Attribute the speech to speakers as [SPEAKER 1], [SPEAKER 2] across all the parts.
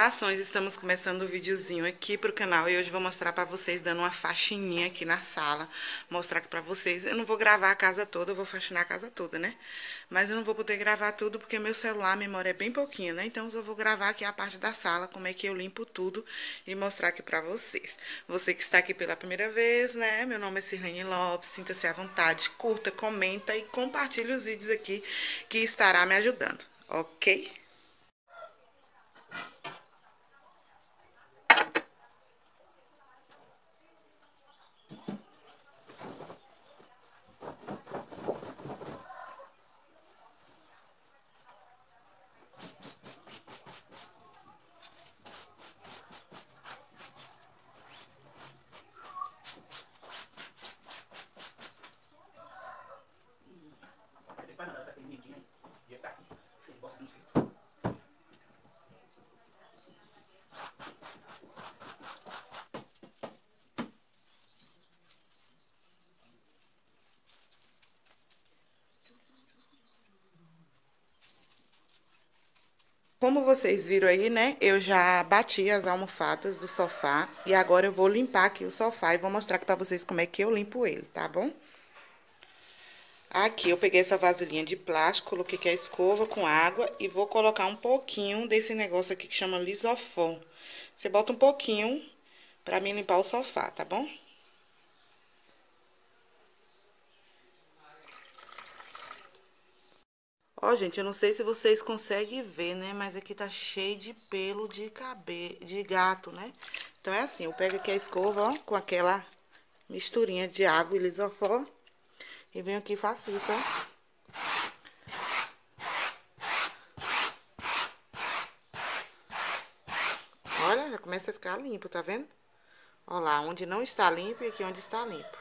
[SPEAKER 1] Saudações, estamos começando o videozinho aqui pro canal e hoje vou mostrar pra vocês dando uma faxininha aqui na sala. Mostrar aqui pra vocês, eu não vou gravar a casa toda, eu vou faxinar a casa toda, né? Mas eu não vou poder gravar tudo porque meu celular, a memória é bem pouquinha, né? Então eu vou gravar aqui a parte da sala, como é que eu limpo tudo e mostrar aqui pra vocês. Você que está aqui pela primeira vez, né? Meu nome é Sirlane Lopes, sinta-se à vontade, curta, comenta e compartilhe os vídeos aqui que estará me ajudando, ok? Como vocês viram aí, né, eu já bati as almofadas do sofá e agora eu vou limpar aqui o sofá e vou mostrar aqui pra vocês como é que eu limpo ele, tá bom? Aqui eu peguei essa vasilhinha de plástico, coloquei aqui a escova com água e vou colocar um pouquinho desse negócio aqui que chama Lisofon. Você bota um pouquinho pra mim limpar o sofá, tá bom? Ó, gente, eu não sei se vocês conseguem ver, né? Mas aqui tá cheio de pelo de gato, né? Então, é assim, eu pego aqui a escova, ó, com aquela misturinha de água e lisofó. E venho aqui e faço isso, ó. Olha, já começa a ficar limpo, tá vendo? Ó lá, onde não está limpo e aqui onde está limpo.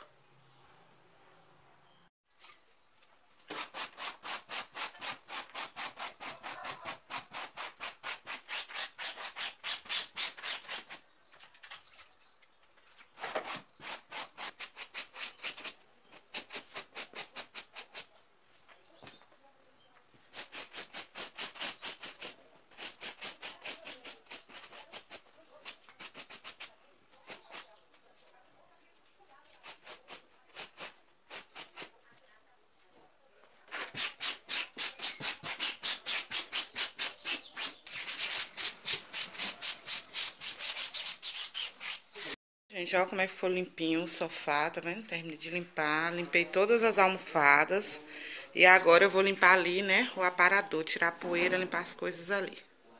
[SPEAKER 1] Gente, ó como é que ficou limpinho o sofá, tá vendo? Terminei de limpar, limpei todas as almofadas. E agora eu vou limpar ali, né, o aparador, tirar a poeira, limpar as coisas ali.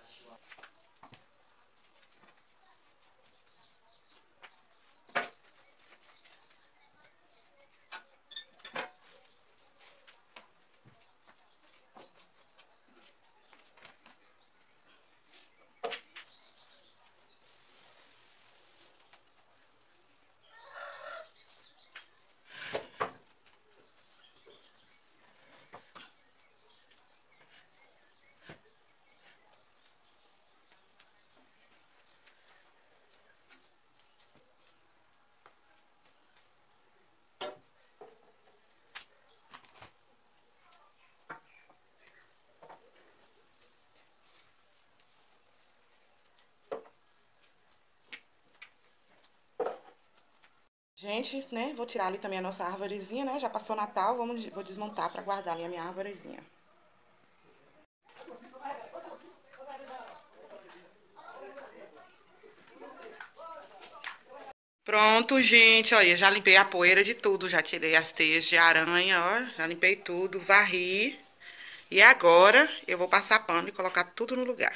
[SPEAKER 1] Gente, né, vou tirar ali também a nossa arvorezinha, né? Já passou Natal, vou desmontar pra guardar ali a minha arvorezinha. Pronto, gente, olha, já limpei a poeira de tudo, já tirei as teias de aranha, ó, já limpei tudo, varri. E agora eu vou passar pano e colocar tudo no lugar.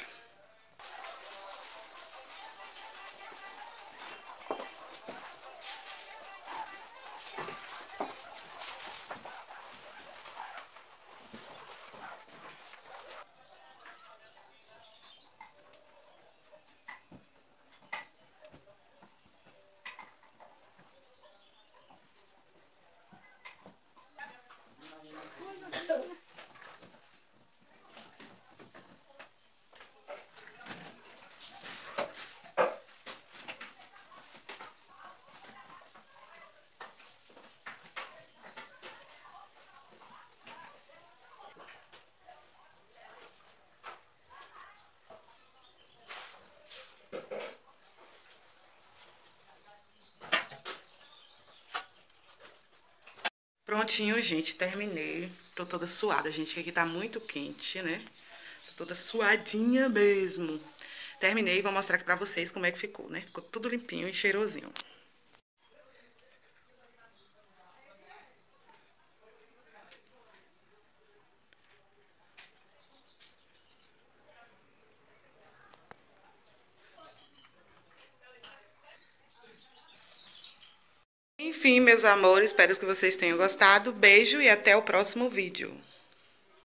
[SPEAKER 1] Prontinho, gente, terminei. Tô toda suada, gente, que aqui tá muito quente, né? Tô toda suadinha mesmo. Terminei e vou mostrar aqui pra vocês como é que ficou, né? Ficou tudo limpinho e cheirosinho. Enfim, meus amores, espero que vocês tenham gostado. Beijo e até o próximo vídeo.